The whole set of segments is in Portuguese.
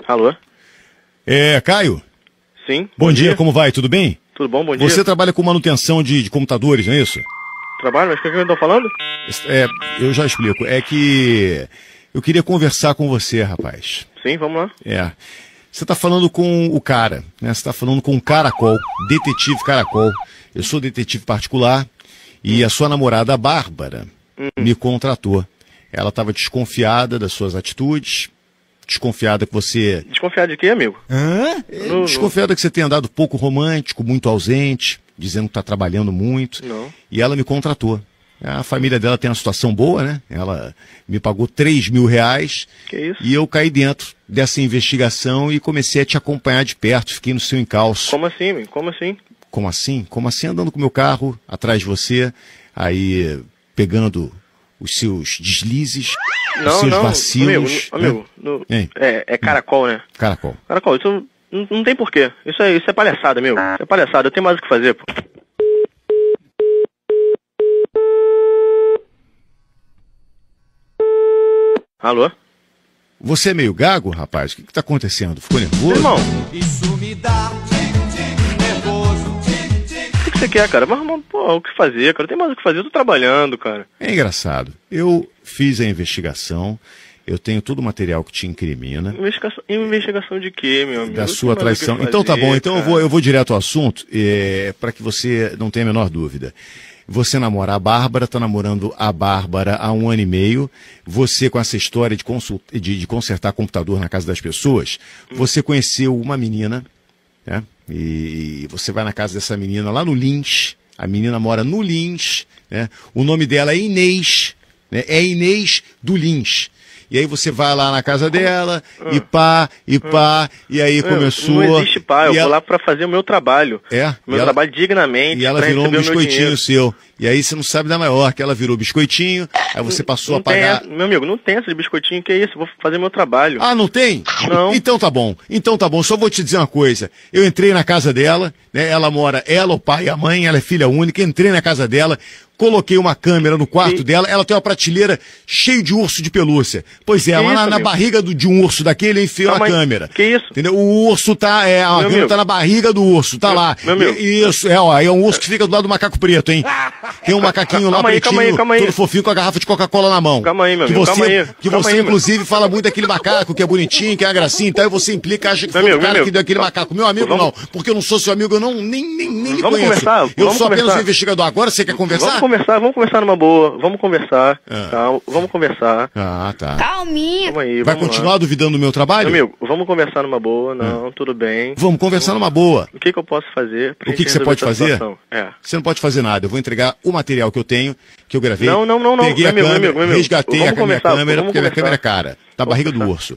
Alô? Caio? Sim. Bom dia, como vai? Tudo bem? Tudo bom, bom dia. Você trabalha com manutenção de computadores, não é isso? Trabalho? Mas o que eu tô falando? Eu já explico. É que eu queria conversar com você, rapaz. Sim, vamos lá. Você tá falando com o cara, né? Você tá falando com o Caracol, detetive Caracol. Eu sou detetive particular e a sua namorada, a Bárbara, me contratou. Ela estava desconfiada das suas atitudes, desconfiada que você... Desconfiado de quê, amigo? Desconfiada que você tem andado pouco romântico, muito ausente, dizendo que está trabalhando muito. Não. E ela me contratou. A família dela tem uma situação boa, né? Ela me pagou R$3.000. Que isso? E eu caí dentro dessa investigação e comecei a te acompanhar de perto. Fiquei no seu encalço. Como assim, amigo? Como assim? Como assim? Como assim andando com o meu carro atrás de você, aí pegando os seus deslizes, os seus vacilos. Amigo, é Caracol, né? Caracol. Caracol, isso não tem porquê. Isso é palhaçada, amigo. Isso é palhaçada, eu tenho mais o que fazer, pô. Alô? Você é meio gago, rapaz? O que tá acontecendo? Ficou nervoso? Irmão, Isso me dá nervoso. o que você quer, cara? Mas, pô, o que fazer, cara? Eu tenho mais o que fazer, eu tô trabalhando, cara. É engraçado. Eu fiz a investigação, eu tenho todo o material que te incrimina. Investigação de quê, meu amigo? Da Eu sua tenho mais o que traição. Então tá fazer, bom, então cara. eu vou direto ao assunto, para que você não tenha a menor dúvida. Você namora a Bárbara, está namorando a Bárbara há 1 ano e meio. Você, com essa história de consertar computador na casa das pessoas, você conheceu uma menina, né? E você vai na casa dessa menina lá no Lins. A menina mora no Lins, né? O nome dela é Inês, né? É Inês do Lins. E aí você vai lá na casa dela, e aí começou... Não existe pá, eu e vou ela... lá pra fazer o meu trabalho. O meu trabalho dignamente. E ela pra virou um receber o meu biscoitinho dinheiro. seu. E aí você não sabe da maior, que ela virou biscoitinho, aí você passou a pagar... Meu amigo, não tem essa de biscoitinho, que é isso? Eu vou fazer meu trabalho. Ah, não tem? Não. Então tá bom, só vou te dizer uma coisa. Eu entrei na casa dela, né? Ela mora, o pai e a mãe, ela é filha única, entrei na casa dela, coloquei uma câmera no quarto dela, ela tem uma prateleira cheia de urso de pelúcia. Pois é, mas na barriga de um urso daquele, enfiou a câmera. Que isso? Entendeu? O urso tá, a câmera tá na barriga do urso, tá lá. Meu amigo. Isso, é um urso que fica do lado do macaco preto, hein? Tem um macaquinho lá pretinho, todo fofinho com a garrafa de Coca-Cola na mão. Calma aí, meu amigo, Que você, inclusive, fala muito daquele macaco que é bonitinho, que é uma gracinha, então aí você implica, acha que foi o cara que deu aquele macaco. Meu amigo, não, porque eu não sou seu amigo, eu nem lhe conheço. Eu sou apenas um investigador. Agora você quer conversar? Vamos conversar numa boa, vamos conversar. Tá, vamos conversar. Ah, tá. Calminha. Vai continuar duvidando do meu trabalho? Meu amigo, vamos conversar numa boa, não, tudo bem. Vamos conversar numa boa. O que eu posso fazer? O que você pode fazer? Você não pode fazer nada. Eu vou entregar o material que eu tenho, que eu gravei. Não. Peguei a câmera, resgatei a minha câmera, porque a minha câmera é cara. Tá barriga do urso.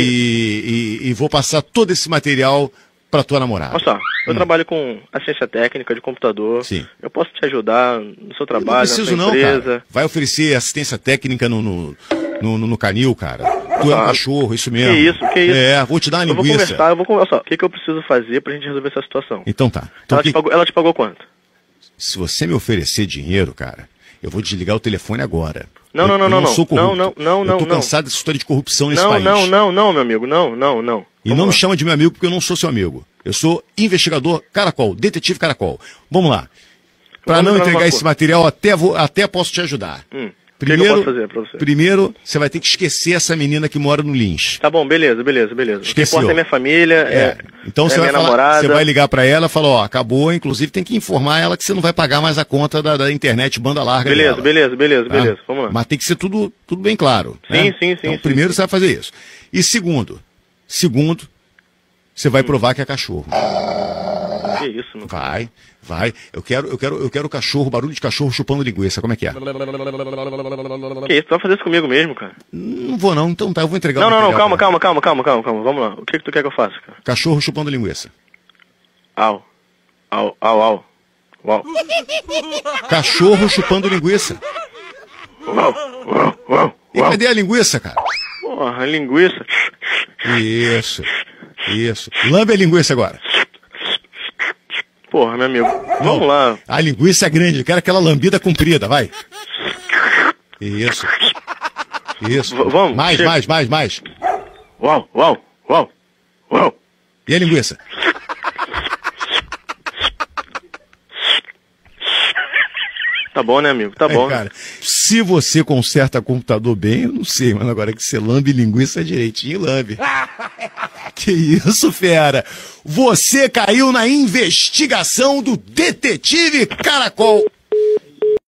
E vou passar todo esse material pra tua namorada. Olha só, eu trabalho com assistência técnica de computador. Sim. Eu posso te ajudar no seu trabalho, não preciso na sua empresa. Cara. Vai oferecer assistência técnica no canil, cara. Tu é um cachorro, isso mesmo. Que isso? Vou te dar uma linguiça. Eu vou conversar. O que eu preciso fazer pra gente resolver essa situação? Então tá. Ela te pagou quanto? Se você me oferecer dinheiro, cara, eu vou desligar o telefone agora. Não. Sou corrupto. Não. Eu tô cansado dessa história de corrupção nesse país. Não, meu amigo. Não. E não me chama de meu amigo porque eu não sou seu amigo. Eu sou investigador Caracol, detetive Caracol. Vamos lá. Pra não entregar esse material, até posso te ajudar. O que eu posso fazer pra você? Primeiro, você vai ter que esquecer essa menina que mora no Lins. Tá bom, beleza. Esqueceu. O que importa é minha família, então você vai minha falar, namorada. você vai ligar pra ela e falar, acabou, inclusive tem que informar ela que você não vai pagar mais a conta da internet banda larga dela. Beleza, vamos lá. Mas tem que ser tudo bem claro. Sim. Então, primeiro você vai fazer isso. E segundo, você vai provar que é cachorro. Que isso, mano? Vai. Eu quero cachorro, barulho de cachorro chupando linguiça. Como é que é? Que isso? Tu vai fazer isso comigo mesmo, cara? Não vou não. Então tá, eu vou entregar o Não, material calma. Vamos lá. O que tu quer que eu faça, cara? Cachorro chupando linguiça. Au. Cachorro chupando linguiça. Uau. E cadê a linguiça, cara? Porra, linguiça. Isso. Lambe a linguiça agora. Porra, meu amigo. Vamos lá. A linguiça é grande, eu quero aquela lambida comprida, vai. Isso. Vamos. Mais. Uau. Uau. E a linguiça? Tá bom, né, amigo? Tá bom. Cara, se você conserta computador bem, eu não sei, mas agora que você lambe linguiça direitinho, lambe. Que isso, fera? Você caiu na investigação do Detetive Caracol.